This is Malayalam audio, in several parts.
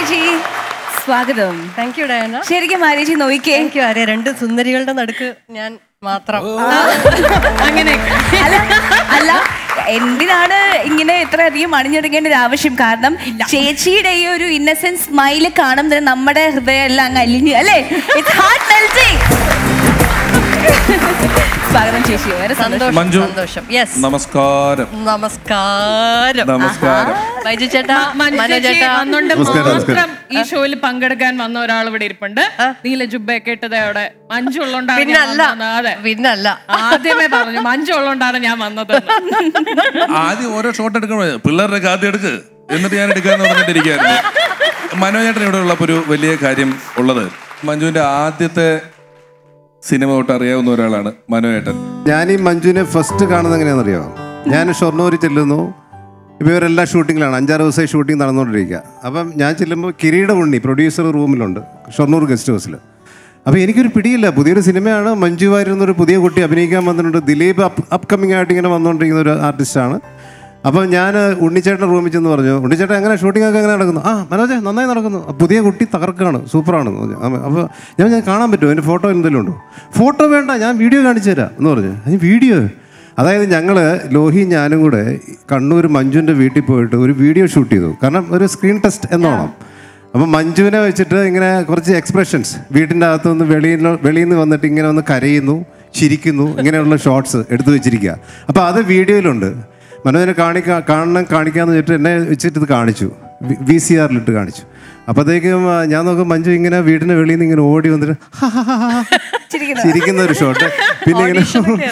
ചേച്ചി സ്വാഗതം. Thank you Dayana. ശരിക്കും മാരേജി നോക്കിക്കേ. Thank you Arya. രണ്ട് സുന്ദരികളുടെ നടുക്ക് ഞാൻ മാത്രം. അങ്ങനെ അല്ല, എന്തിനാണ് ഇങ്ങനെ ഇത്രയധികം അണിഞ്ഞൊടുക്കേണ്ട ഒരു ആവശ്യം? കാരണം ചേച്ചിയുടെ ഈ ഒരു ഇന്നസെന്റ് സ്മൈല് കാണുമ്പോൾ നമ്മുടെ ഹൃദയം എല്ലാം അങ്ങ് അലിഞ്ഞു അല്ലേ? It's heart melting. സ്വാഗതം ചേച്ചി. വളരെ സന്തോഷം. യെസ്, നമസ്കാരം. നമസ്കാരം. നമസ്കാരം. ബൈജു ചേട്ടാ, മനോജ് ചേട്ടാ, മാത്രം ഈ ഷോയിൽ പങ്കെടുക്കാൻ വന്ന ഒരാൾ ഇവിടെ ഇരിപ്പുണ്ട്. നീല ജുബ്ബയൊക്കെ ഇട്ടത് അവിടെ മഞ്ജു ഉള്ളോണ്ടാണ്. പിന്നല്ല, ആദ്യമേ പറഞ്ഞു മഞ്ജു ഉള്ളോണ്ടാണ് ഞാൻ വന്നത്. ആദ്യം ഓരോ ഷോട്ട് എടുക്കണോ, പിള്ളേരുടെ ആദ്യം എടുക്ക്, എന്നിട്ട് ഞാൻ എടുക്കാന്ന് പറഞ്ഞിട്ടിരിക്കുകയായിരുന്നു. മനോജേട്ടൻ ഇവിടെ ഉള്ളപ്പോൾ ഒരു വലിയ കാര്യം ഉള്ളത്, മഞ്ജുവിന്റെ ആദ്യത്തെ സിനിമ തൊട്ട് അറിയാവുന്ന ഒരാളാണ് മനോജേട്ടൻ. ഞാൻ ഈ മഞ്ജുവിനെ ഫസ്റ്റ് കാണുന്നത് എങ്ങനെയാണെന്നറിയോ? ഞാൻ ഷൊർണൂർ ചെല്ലുന്നു. ഇപ്പോൾ ഇവരെല്ലാം ഷൂട്ടിങ്ങിലാണ്, 5-6 ദിവസമായി ഷൂട്ടിംഗ് നടന്നുകൊണ്ടിരിക്കുക. അപ്പം ഞാൻ ചെല്ലുമ്പോൾ കിരീട ഉണ്ണി പ്രൊഡ്യൂസർ റൂമിലുണ്ട് ഷൊർണൂർ ഗസ്റ്റ് ഹൗസിൽ. അപ്പോൾ എനിക്കൊരു പിടിയില്ല, പുതിയൊരു സിനിമയാണ്, മഞ്ജു വാര്യർ എന്നൊരു പുതിയ കുട്ടി അഭിനയിക്കാൻ വന്നിട്ടുണ്ട്. ദിലീപ് അപ്കമ്മിങ് ആയിട്ട് ഇങ്ങനെ വന്നുകൊണ്ടിരിക്കുന്ന ഒരു ആർട്ടിസ്റ്റാണ്. അപ്പം ഞാൻ ഉണ്ണിച്ചേട്ടൻ്റെ റൂമിൽ ചെന്ന് പറഞ്ഞു, ഉണ്ണിച്ചേട്ടൻ എങ്ങനെ ഷൂട്ടിംഗ് ഒക്കെ എങ്ങനെ നടക്കുന്നു? മനോജ് നന്നായി നടക്കുന്നു, പുതിയ കുട്ടി തകർക്കാണ്, സൂപ്പറാണ്. അപ്പോൾ ഞാൻ കാണാൻ പറ്റുമോ, അതിൻ്റെ ഫോട്ടോ എന്തെങ്കിലും ഉണ്ടോ? ഫോട്ടോ വേണ്ട, ഞാൻ വീഡിയോ കാണിച്ചു തരാം എന്ന് പറഞ്ഞു. അതിന് വീഡിയോ, അതായത് ഞങ്ങൾ ലോഹി ഞാനും കൂടെ കണ്ണൂർ മഞ്ജുവിൻ്റെ വീട്ടിൽ പോയിട്ട് ഒരു വീഡിയോ ഷൂട്ട് ചെയ്തു. കാരണം ഒരു സ്ക്രീൻ ടെസ്റ്റ് എന്നോണം. അപ്പം മഞ്ജുവിനെ വെച്ചിട്ട് ഇങ്ങനെ കുറച്ച് എക്സ്പ്രഷൻസ്, വീട്ടിൻ്റെ അകത്തുനിന്ന് വെളിയിൽ നിന്ന് വന്നിട്ട് ഇങ്ങനെ ഒന്ന് കരയുന്നു, ചിരിക്കുന്നു, ഇങ്ങനെയുള്ള ഷോട്ട്സ് എടുത്തു വെച്ചിരിക്കുക. അപ്പോൾ അത് വീഡിയോയിലുണ്ട്. മനോജിനെ കാണിക്കാമെന്ന് വെച്ചിട്ട് എന്നെ വെച്ചിട്ട് ഇത് കാണിച്ചു, VCR-ലിട്ട് കാണിച്ചു. അപ്പോഴത്തേക്കും ഞാൻ നോക്കും മഞ്ജു ഇങ്ങനെ വീടിൻ്റെ വെളിയിൽ നിന്ന് ഇങ്ങനെ ഓടി വന്നിട്ട് ചിരിക്കുന്ന ഒരു ഷോട്ട്. പിന്നെ ഇങ്ങനെ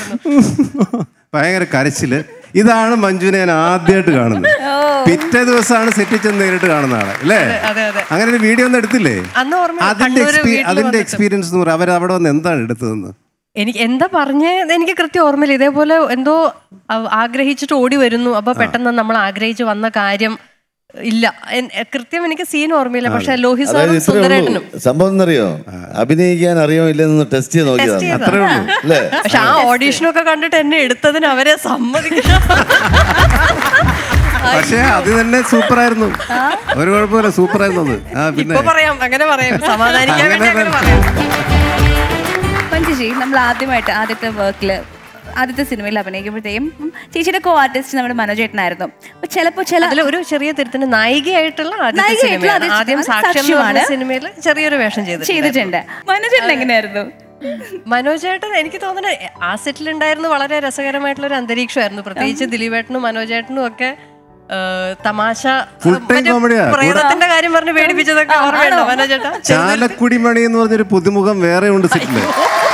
ഭയങ്കര കരച്ചില്. ഇതാണ് മഞ്ജുവിനെ ഞാൻ ആദ്യമായിട്ട് കാണുന്നത്. പിറ്റേ ദിവസമാണ് സെറ്റിൽ ചെന്ന് നേരിട്ട് കാണുന്ന ആളെ അല്ലേ? അങ്ങനെ ഒരു വീഡിയോ ഒന്നും എടുത്തില്ലേ? അതിന്റെ എക്സ്പീരിയൻസ് എന്ന് പറയാം. അവരവിടെ വന്ന് എന്താണ് എടുത്തതെന്ന് എനിക്ക് എന്താ പറഞ്ഞത് എനിക്ക് കൃത്യം ഓർമ്മയില്ല. ഇതേപോലെ എന്തോ ആഗ്രഹിച്ചിട്ട് ഓടി വരുന്നു, അപ്പൊ പെട്ടെന്ന് നമ്മൾ ആഗ്രഹിച്ച് വന്ന കാര്യം ഇല്ല. കൃത്യം എനിക്ക് സീൻ ഓർമ്മയില്ല. പക്ഷെ ലോഹി സാറും സുന്ദരേട്ടനും സംഭവം എന്നറിയോ, അഭിനയിക്കാൻ അറിയോ ഇല്ലെന്ന് ടെസ്റ്റ് ചെയ്ത് നോക്കിയതാണ്. പക്ഷെ ആ ഓഡീഷനൊക്കെ കണ്ടിട്ട് എന്നെ എടുത്തതിന് അവരെ സമ്മതിക്കില്ല. പക്ഷേ അത് തന്നെ സൂപ്പറായിരുന്നു, ഒരു കുഴപ്പമില്ല, സൂപ്പറായിരുന്നു. ഇപ്പൊ പറയാം, അങ്ങനെ പറയാം, സമാധാനിക്കാൻ വേണ്ടി അങ്ങനെ പറയാം. ചേച്ചി നമ്മൾ ആദ്യത്തെ വർക്കില് ആദ്യത്തെ സിനിമയിൽ അഭിനയിക്കുമ്പോഴത്തേക്കും ചേച്ചിയുടെ കോ ആർട്ടിസ്റ്റ് നമ്മുടെ മനോജേട്ടനായിരുന്നു. ചിലപ്പോ ഒരു ചെറിയ തിരുത്തിന് നായികയായിട്ടുള്ള ആദ്യം സാക്ഷ്യമാണ് സിനിമയിൽ ചെറിയൊരു വേഷം ചെയ്തിട്ടുണ്ട്. മനോജേട്ടൻ എങ്ങനെയായിരുന്നു? മനോജേട്ടൻ എനിക്ക് തോന്നുന്നത് ആ സെറ്റിലുണ്ടായിരുന്നു വളരെ രസകരമായിട്ടുള്ള ഒരു അന്തരീക്ഷമായിരുന്നു. പ്രത്യേകിച്ച് ദിലീപേട്ടനും മനോജേട്ടനും ഒക്കെ തമാശ, പ്രേതത്തിന്റെ കാര്യം പറഞ്ഞ് പേടിപ്പിച്ചതൊക്കെ ഓർമ്മയുണ്ടോ മനോജേട്ടാ? ചാലക്കുടി മണി എന്ന് പറഞ്ഞൊരു പുതുമുഖം വേറെ ഉണ്ട് സെറ്റില്.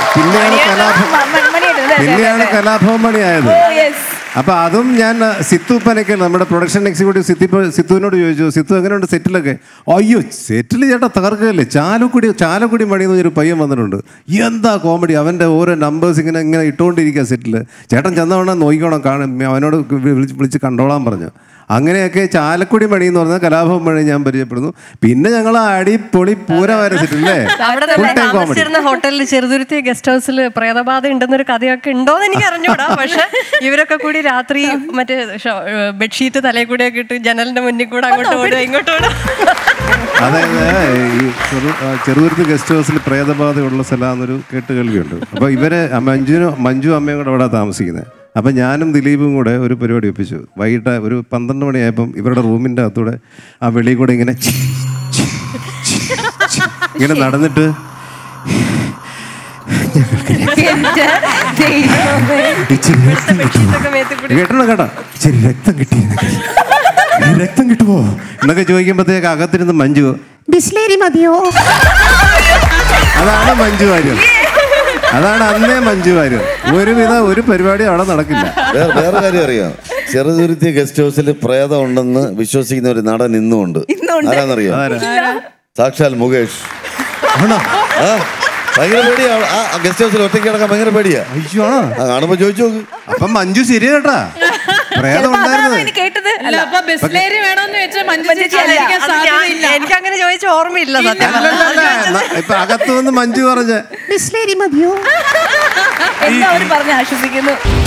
പിന്നെയാണ് കലാഭവൻ മണി ആയത്. അപ്പൊ അതും ഞാൻ സിത്തു പനക്കൽ, നമ്മുടെ പ്രൊഡക്ഷൻ എക്സിക്യൂട്ടീവ് സിത്തുവിനോട് ചോദിച്ചു, സിത്തു എങ്ങനെയുണ്ട് സെറ്റിലൊക്കെ? അയ്യോ സെറ്റിൽ ചേട്ടാ തകർക്കല്ലേ, ചാലക്കുടി മണി എന്ന് പറഞ്ഞൊരു പയ്യൻ വന്നിട്ടുണ്ട്, എന്താ കോമഡി, അവൻ്റെ ഓരോ നമ്പേഴ്സ് ഇങ്ങനെ ഇട്ടുകൊണ്ടിരിക്കുക സെറ്റിൽ. ചേട്ടൻ ചെന്നവണ്ണം നോക്കിക്കോണം, അവനോട് വിളിച്ച് കണ്ടോളാൻ പറഞ്ഞു. അങ്ങനെയൊക്കെ ചാലക്കുടി മണി എന്ന് പറഞ്ഞാൽ കലാഭവൻ മണി ഞാൻ പരിചയപ്പെടുന്നു. പിന്നെ ഞങ്ങൾ അടിപൊളി പൂരമായിരുന്നു സെറ്റില്ലേ. ഹോട്ടലിൽ ചെറുതുരുത്തി ഗസ്റ്റ് ഹൗസിൽ പ്രേതബാധ ഉണ്ടെന്നൊരു കഥയൊക്കെ ഉണ്ടോന്ന് എനിക്ക് അറിഞ്ഞൂടാ. പക്ഷെ ഇവരൊക്കെ കൂടി രാത്രി മറ്റേ ബെഡ്ഷീറ്റ് തലയിൽ കൂടെയൊക്കെ ഇട്ട് ജനലിന്റെ മുന്നിൽ കൂടെ അങ്ങോട്ട് ഓടുക ഇങ്ങോട്ട് ഓടുക. അതായത് ഈ ചെറുതുരുത്തി ഗസ്റ്റ് ഹൗസിൽ പ്രേതബാധയുള്ള സ്ഥലമാണെന്നൊരു കേട്ടുകേൾവിയുണ്ട്. അപ്പോൾ ഇവരെ മഞ്ജു അമ്മയും കൂടെ അവിടെ താമസിക്കുന്നത്. അപ്പം ഞാനും ദിലീപും കൂടെ ഒരു പരിപാടി ഒപ്പിച്ചു. വൈകിട്ട് ഒരു 12 മണിയായപ്പം ഇവരുടെ റൂമിൻ്റെ അകത്തൂടെ ആ വെളിയിൽ കൂടെ ഇങ്ങനെ നടന്നിട്ട് കേട്ടോ ശരി രക്തം കിട്ടുമോ എന്നൊക്കെ ചോദിക്കുമ്പോഴത്തേക്ക് അകത്തിരുന്ന് മഞ്ജു ബിസ്ലേരി മതിയോ. അതാണ് മഞ്ജു വാര്യർ, അതാണ് അന്നേ മഞ്ജു വാര്യർ. ഒരു പരിപാടി അവിടെ നടക്കില്ല. വേറെ കാര്യം അറിയാം, ചെറുതുരുത്തി ഗസ്റ്റ് ഹൗസിൽ പ്രേതം ഉണ്ടെന്ന് വിശ്വസിക്കുന്ന ഒരു നടൻ ഇന്നുമുണ്ട്. ആരാന്നറിയാം? സാക്ഷാൽ മുകേഷ്. ഭയങ്കര പേടിയാ ആ ഗസ്റ്റ് ഹൗസിൽ ഒറ്റയ്ക്ക് കിടക്കാൻ, ഭയങ്കര പേടിയാ. കാണുമ്പോ ചോദിച്ചു നോക്ക്. അപ്പം മഞ്ജു ശരി കേട്ടാ, പ്രേതം ഉണ്ടായിരുന്നു. എനിക്ക് അങ്ങനെ ചോദിച്ച ഓർമ്മയില്ല. ഇപ്പൊ അകത്തു വന്ന് മഞ്ജു പറഞ്ഞ പറഞ്ഞ് ആശ്വസിക്കുന്നു.